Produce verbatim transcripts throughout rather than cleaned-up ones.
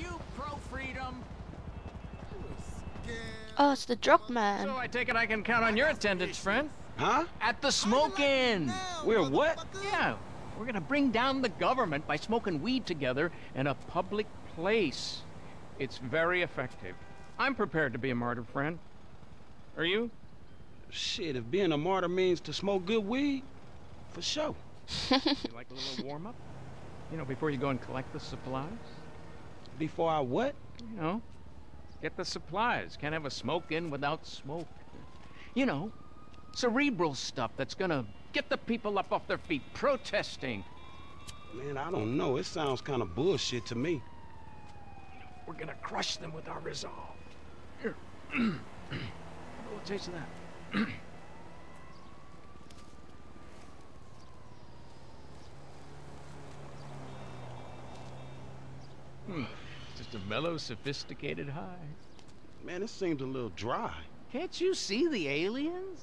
you pro-freedom? Oh, it's the drug man. So I take it I can count on your attendance, friend? Huh? At the smoke-in. We're what? Yeah, we're gonna bring down the government by smoking weed together in a public place. It's very effective. I'm prepared to be a martyr, friend. Are you? Shit, if being a martyr means to smoke good weed, for sure. You like a little warm-up? You know, before you go and collect the supplies? Before I what? You know, get the supplies. Can't have a smoke-in without smoke. You know, cerebral stuff that's gonna get the people up off their feet protesting. Man, I don't know. It sounds kind of bullshit to me. We're gonna crush them with our resolve. Here. Have a little taste of that. Hmm. Just a mellow, sophisticated high. Man, it seems a little dry. Can't you see the aliens?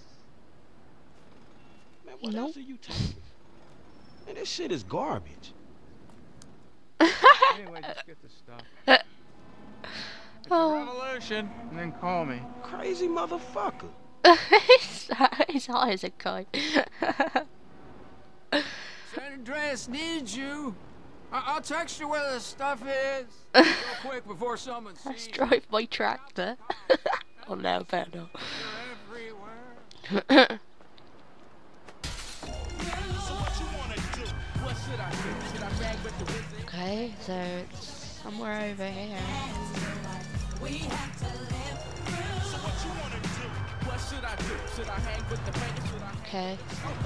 Man, what Nope. else are you taking? Man, this shit is garbage. Anyway, just get the stuff. It's Oh. a revolution, and then call me. Crazy motherfucker. He's he's high as a kite. San Andreas needs you. I I'll text you where the stuff is. Real quick before someone Let's sees you. drive my tractor. Oh no, better not. You're everywhere. Okay, so it's somewhere over here. Okay.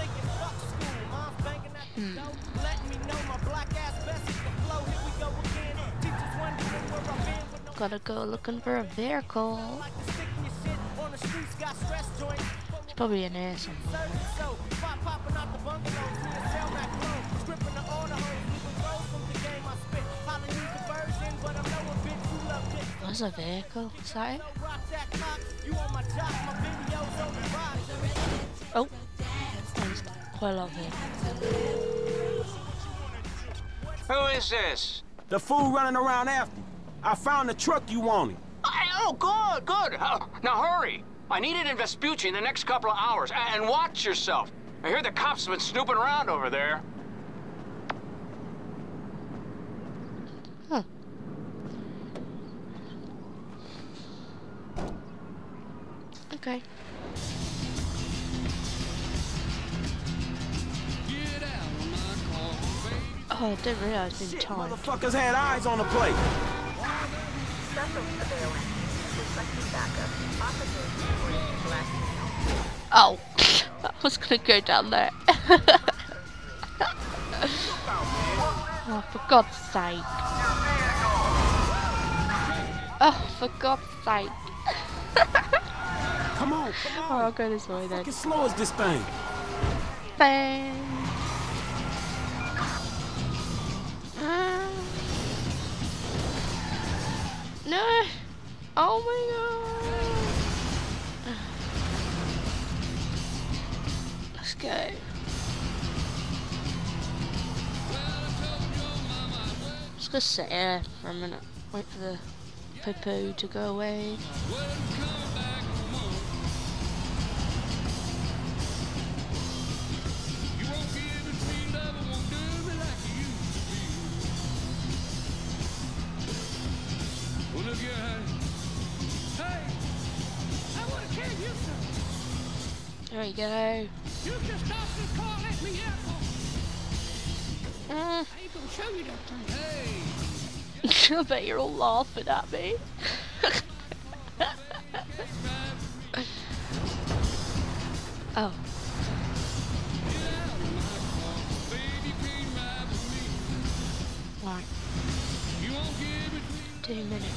Hmm. Gotta go looking for a vehicle. It's probably in here somewhere. There's a vehicle, is that it? Oh, there's quite a lot of vehicles. Who is this? The fool running around after you. I found the truck you wanted. I, oh, good, good. Uh, now hurry. I need it in Vespucci in the next couple of hours. A- And watch yourself. I hear the cops have been snooping around over there. Huh. Okay. Oh, I didn't realize in Shit, time. motherfuckers had eyes on the plate. Oh, I was gonna go down there. Oh, for God's sake. Oh, for God's sake. Come on, come Oh, on. I'll go this way then. Fucking slow as this thing. Bang. Ah. No. Oh my God. Let's go. Just gonna sit here for a minute. Wait for the poo-poo to go away. There we go. You just stop this car and let me out. Mm. I ain't gonna show you that thing. Hey. I bet you're all laughing at me. Oh. Right. Two minutes.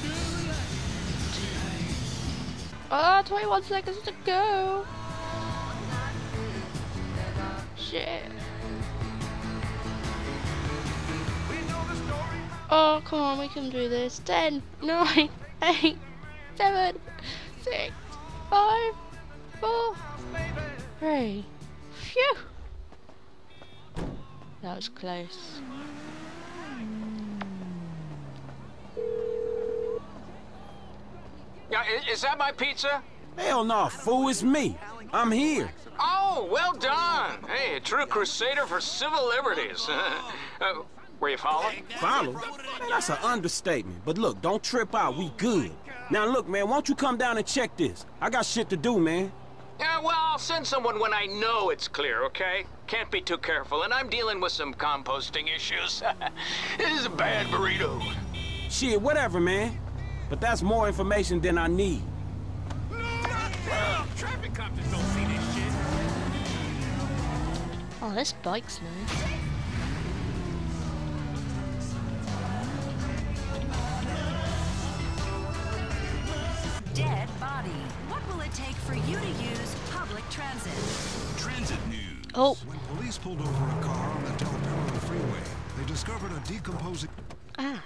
Ah, oh, twenty-one seconds to go. Shit. Oh, come on, we can do this. Ten, nine, eight, seven, six, five, four, three. Phew. That was close. Yeah, i- is that my pizza? Hell no, fool, it's me. I'm here. Oh, well done. Hey, a true crusader for civil liberties. uh, were you followed? Follow? Man, that's an understatement. But look, don't trip out. We good. Now look, man, why don't you come down and check this? I got shit to do, man. Yeah, well, I'll send someone when I know it's clear, okay? Can't be too careful, and I'm dealing with some composting issues. This is a bad burrito. Shit, whatever, man. But that's more information than I need. Traffic cops don't see this shit. Oh, this bike's nice. Dead body. What will it take for you to use public transit? Transit news. Oh. When police pulled over a car on the Del Perro freeway, they discovered a decomposing... Ah.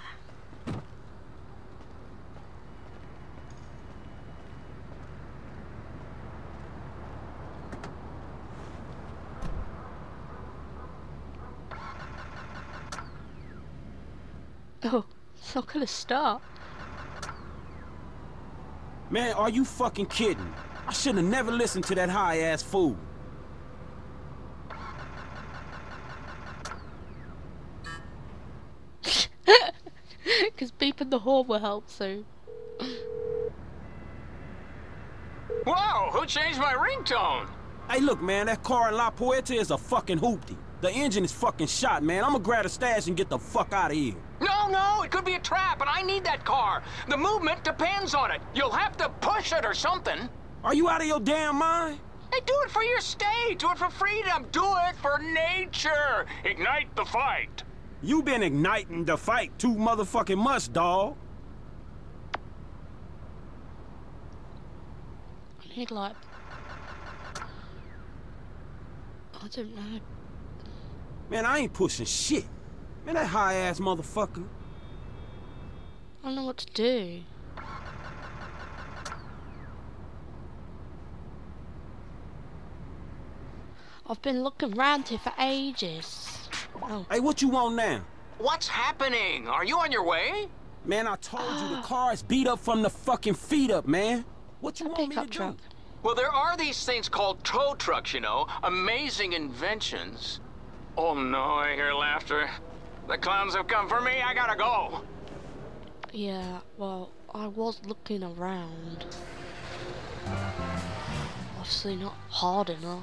Oh, it's not gonna start. Man, are you fucking kidding? I should have never listened to that high-ass fool. Because beeping the horn will help soon. Whoa, who changed my ringtone? Hey, look, man, that car in La Puerta is a fucking hoopty. The engine is fucking shot, man. I'm gonna grab a stash and get the fuck out of here. No, no, it could be a trap, and I need that car. The movement depends on it. You'll have to push it or something. Are you out of your damn mind? Hey, do it for your state. Do it for freedom. Do it for nature. Ignite the fight. You been igniting the fight too motherfucking much, dawg. I need like... I don't know. Man, I ain't pushing shit. Man, that high-ass motherfucker. I don't know what to do. I've been looking around here for ages. Oh. Hey, what you want now? What's happening? Are you on your way? Man, I told you the car is beat up from the fucking feet up, man. What you A want me to pickup do? truck. Well, there are these things called tow trucks, you know. Amazing inventions. Oh no, I hear laughter. The clowns have come for me. I gotta go. Yeah, well, I was looking around. Obviously not hard enough.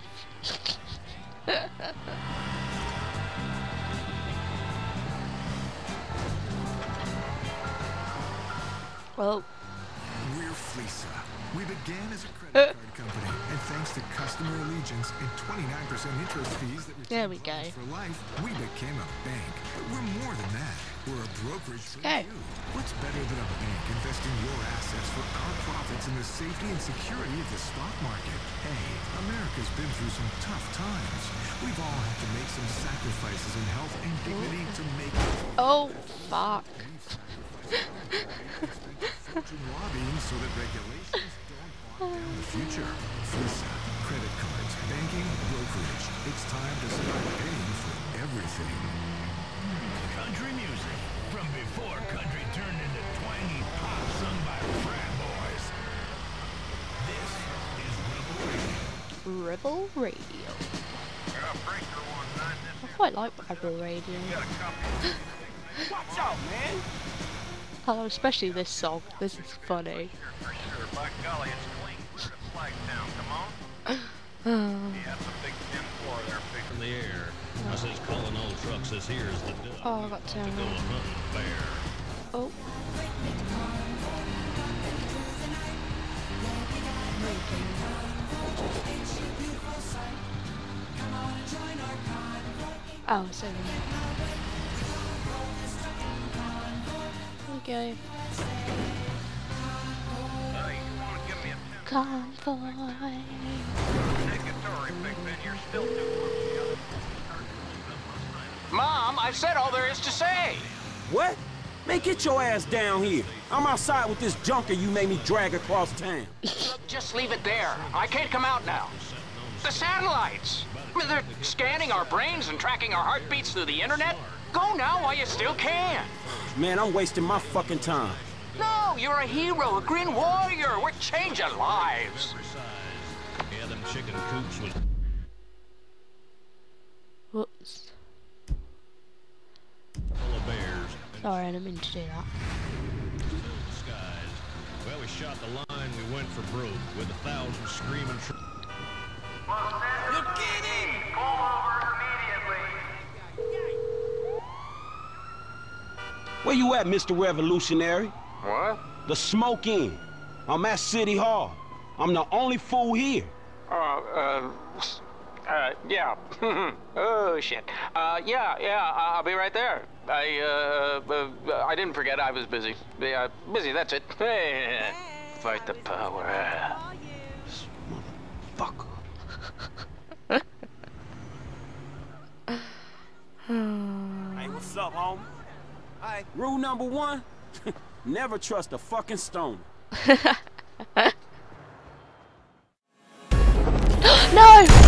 Well, We're Fleesa. We began as a credit card company, and thanks to customer allegiance and twenty-nine percent interest fees that retain There we go. loans for life, we became a bank. But we're more than that. We're a brokerage for Okay. you. What's better than a bank investing your assets for our profits in the safety and security of the stock market? Hey, America's been through some tough times. We've all had to make some sacrifices in health and dignity to make it. oh, fuck. Fortune lobbying so that regulations don't bog down the future. Fleesa, credit cards, banking, brokerage. It's time to start paying for everything. Country music from before country turned into twangy pop sung by frat boys. This is Rebel Radio. Rebel Radio. I quite like Rebel Radio. Watch out, man. Oh, especially this song. This is funny. By golly, it's clean. We're at Flagtown. Come on. Oh, Yeah, that's a big ten four there, big in the air. I says calling all trucks as here is the duck. oh I got to turn Go on. hunting bear. Oh. Oh, so okay. Hey, you want to give me a Convoy. negatory, Big Ben? You're still too close. Mom, I've said all there is to say. What? Man, get your ass down here. I'm outside with this junker you made me drag across town. Just leave it there. I can't come out now. The satellites. I mean, they're scanning our brains and tracking our heartbeats through the internet. Go now while you still can. Man, I'm wasting my fucking time. No, go. You're a hero, a green warrior. We're changing lives. Yeah, them chicken coops was... Whoops. full of bears. Sorry, I didn't mean to do that. Skies. Well, we shot the line, we went for broke with a thousand screaming. Tr You're kidding! Where you at, Mister Revolutionary? What? The Smoke Inn. I'm at City Hall. I'm the only fool here. Uh, uh, uh, yeah. Oh, shit. Uh, yeah, yeah, I'll be right there. I, uh, uh, I didn't forget I was busy. Yeah, busy, that's it. Hey, fight the power. Motherfucker. Hey, what's up, homie? Hi. Rule number one, never trust a fucking stoner. No!